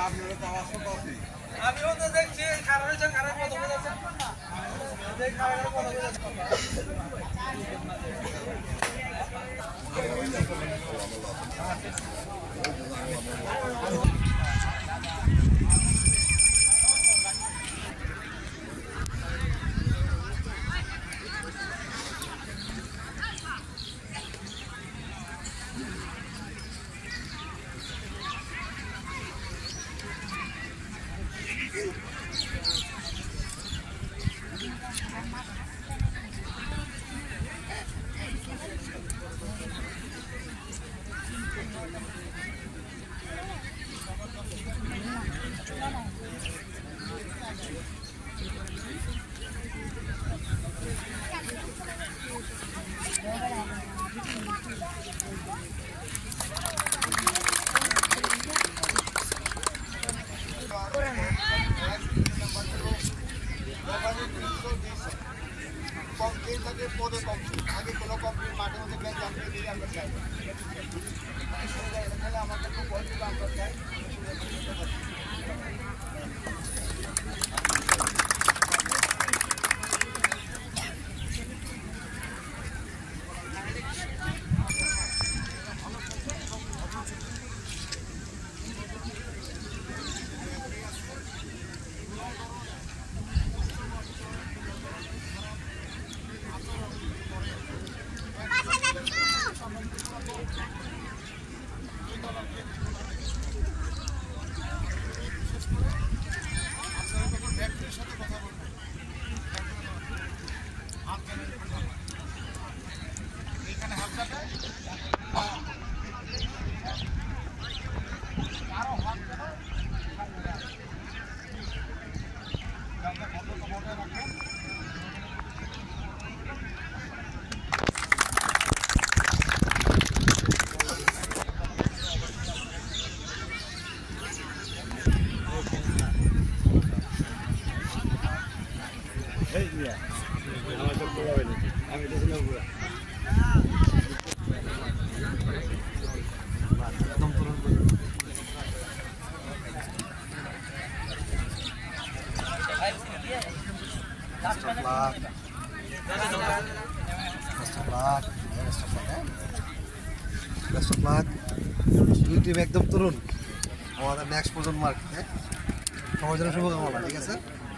আমিও তো দেখছি খারাপ হয়েছে খারাপ কত বোঝাচ্ছে পদে কম আগে কোনো কোম্পানির মাঠে মধ্যে ব্যাগ জানতে দিয়ে আমরা চাই আমাদের খুব অল্প আমরা চাই টিম একদম তরুণ আমাদের নেক্সট প্রজন্ম মার্কেট হ্যাঁ সবার জন্য শুভকামনা ঠিক আছে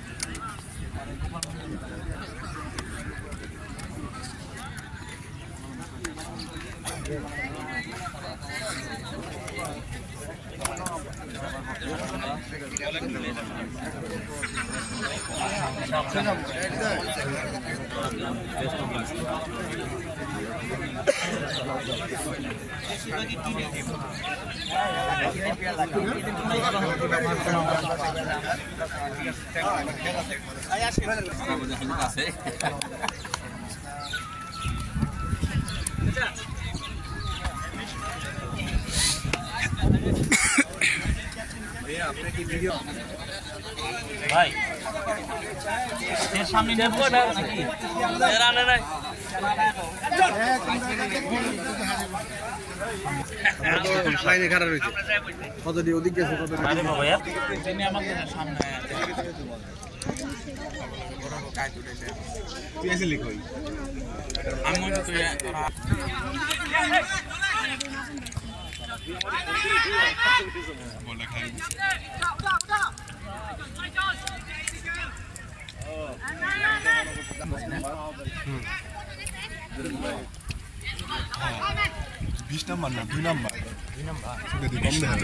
ভাই এর সামনে নেব নাকি এর আনে নাই লাইনে খারাপ হয়েছে কত দিয়ে ওদিক গেছে কত আরে বাবা यार তিনি আমাকে সামনে তুই এসে লিখ ভাই আমি মনে তো বলে খাই বিশ নাম্বার না 2 নাম্বার যদি কম দেয়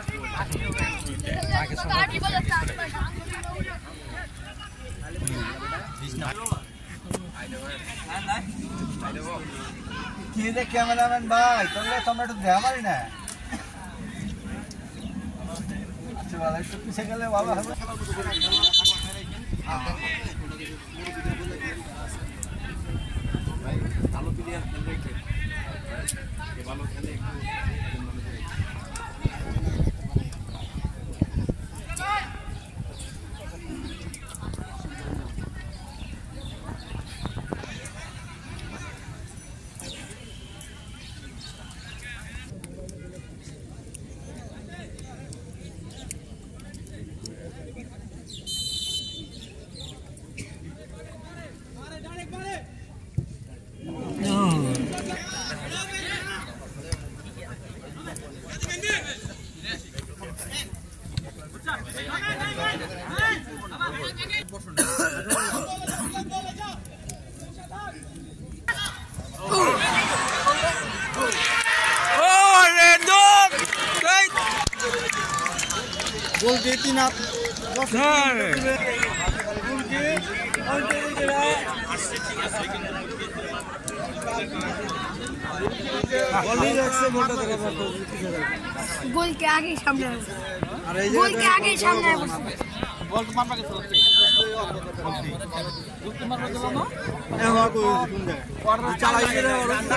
কি রে ক্যামেরাম্যান ভাই তোমরা একটু দেখা পারি না আচ্ছা ভালো একটু পিছিয়ে গেলে ভালো হবে ভালো প্লেয়ার ভালো খেলে গোল দিয়ে 3 হাত गोल के आगे सामने गोल के आगे सामने বল তোমার পাকে চলছে তোমার পাকে চলো না এবার কোন জায়গা চালাইছে রে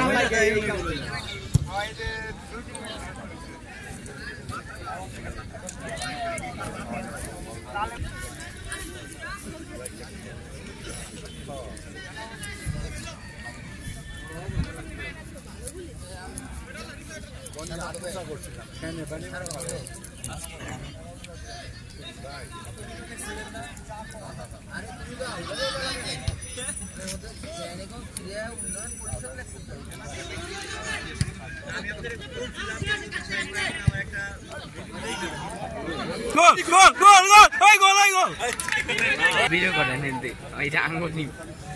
Gol, gol, gol, gol, ay gol, ay gol. Video keren nanti, ay jangan nih.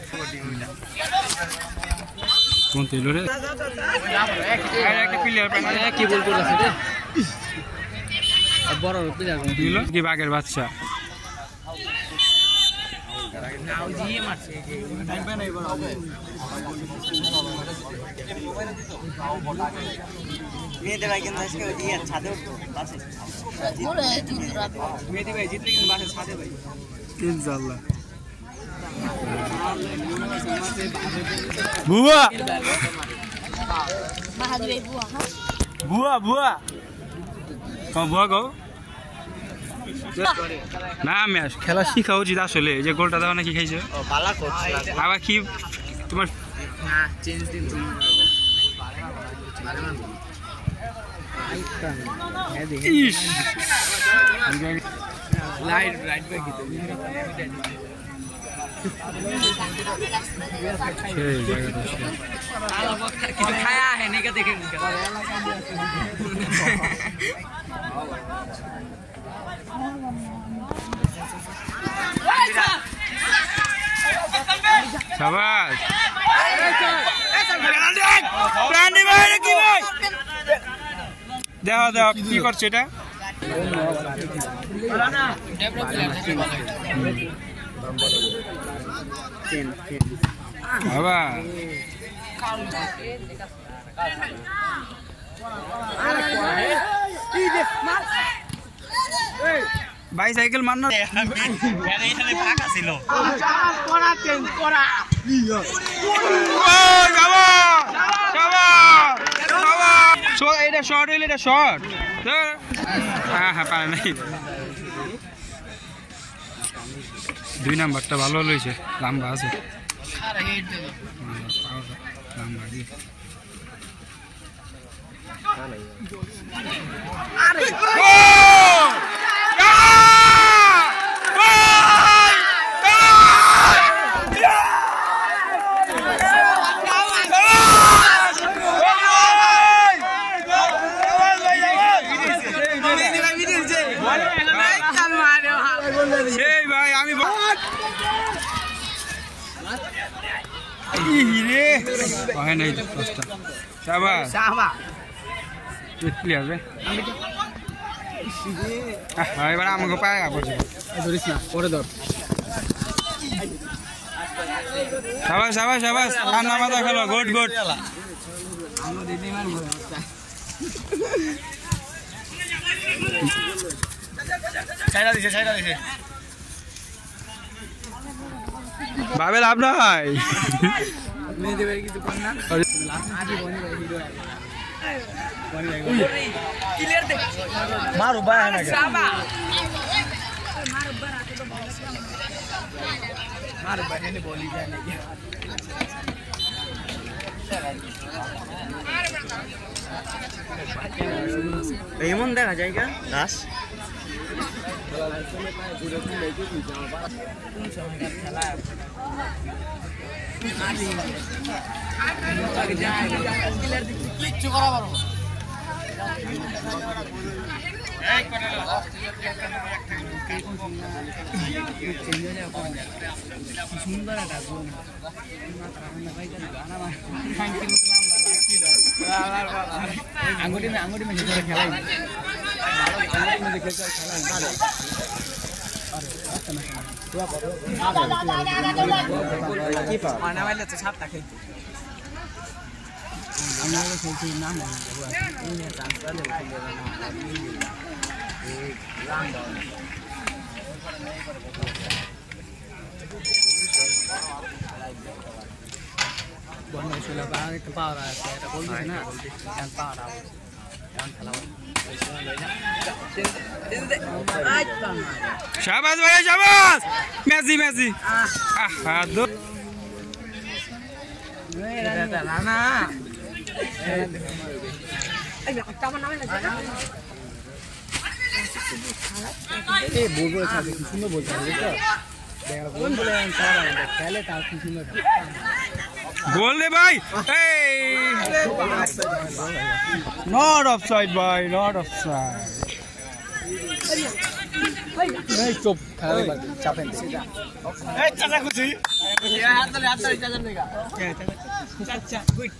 Konti lure. Ada একটা প্লেয়ার পায় কি বল করতেছে রে? বড় প্লেয়ার দিল কি বাগের বাচ্চা। নাও জিয়ে মারছে যে টাইম পায় না এবার হবে। মেহেদি ভাই কিন্তু আজকে ওই ছাদে উঠতো বাসে। মেহেদি ভাই জিতলে কিন্তু বাসে ছাদে ভাই। ইনশাআল্লাহ। বুয়া বুয়া বুয়া কম বুয়া গো না ম্যাচ খেলা শিখা উচিত আসলে এই যে গোলটা দাও নাকি খাইছো আবার কি তোমার চেঞ্জ দিন লাইট লাইট ব্যাক দিতে কিছু খায়া है नहीं का देखे शाबाश प्राणी भाई কি ভাই দাও দাও কি করছে এটা বাবা বাইসাইকেল মারনা এখানে ফাঁকা ছিল করা চেঞ্জ করা এটা শর্ট হইলে এটা শর্ট হ্যাঁ হ্যাঁ পারে নাই 2 নাম্বারটা ভালো লইছে লম্বা আছে লম্বা দি আরে সেই ভাই আমি রে হয় নাই দশটা শাবাশ শাবাশ প্লেয়ার রে এবার আমাকে পায় পড়ছে ধরিস না পরে ধর শাবাশ শাবাশ শাবাশ কান্না মাথা খেলো গুড গুড ছাইড়া দিছে বাবেল আপনা ভাই মেহেদি ভাই কিছু কর না আগে বনি ভাই হিরো বনি ভাই ক্লিয়ার দেখ মারো ভাই না সাবা মারো বড়া তো মারো ভাই ने बोली जाए नहीं এমন দেখা যায় কি দাস কিচ্ছু করা পারবো সুন্দর আঙ্গুটি में खेलाई शाबाश भाई शाबाश मेसी मेसी दो गोल दे भाई नॉट ऑफसाइड भाई नॉट ऑफसाइड नहीं चुप चापें चाचा कुछ चाचा गुड